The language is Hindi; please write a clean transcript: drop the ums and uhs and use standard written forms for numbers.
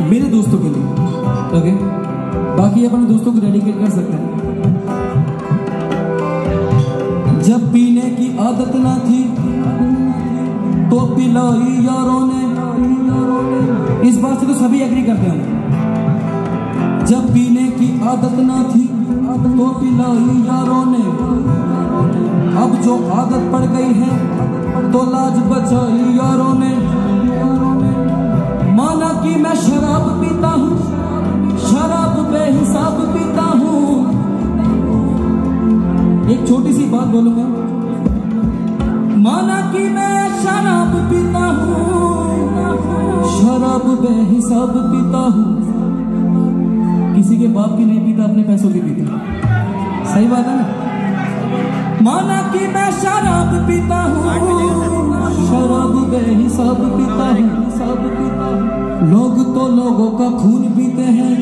मेरे दोस्तों के लिए, ओके? बाकी अपने दोस्तों को डेडिकेट कर सकते हैं। जब पीने की आदत ना थी तो पिलाई यारों ने, इस बात से तो सभी एग्री करते हैं। जब पीने की आदत ना थी तो पिलाई यारों ने, अब जो आदत पड़ गई है तो लाज बचाई यारों ने। माना कि मैं शराब पीता हूँ, शराब बेहिसाब पीता हूँ। एक छोटी सी बात बोलूंगा, माना कि मैं शराब पीता हूँ, शराब बेहिसाब पीता हूँ। किसी के बाप की नहीं पीता, अपने पैसों की पीता। सही बात है ना? माना कि मैं शराब पीता हूँ, शराब बेहिसाब पीता हूँ। लोग तो लोगों का खून पीते हैं,